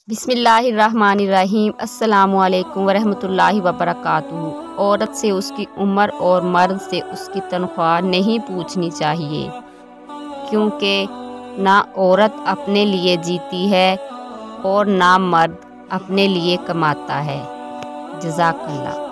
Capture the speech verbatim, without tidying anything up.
बिस्मिल्लाहिर्रहमानिर्रहीम अस्सलामुअलैकुम वरहमतुल्लाहि वबरकातुहू। औरत से उसकी उम्र और मर्द से उसकी तनख्वाह नहीं पूछनी चाहिए, क्योंकि ना औरत अपने लिए जीती है और ना मर्द अपने लिए कमाता है। जज़ाकल्लाह।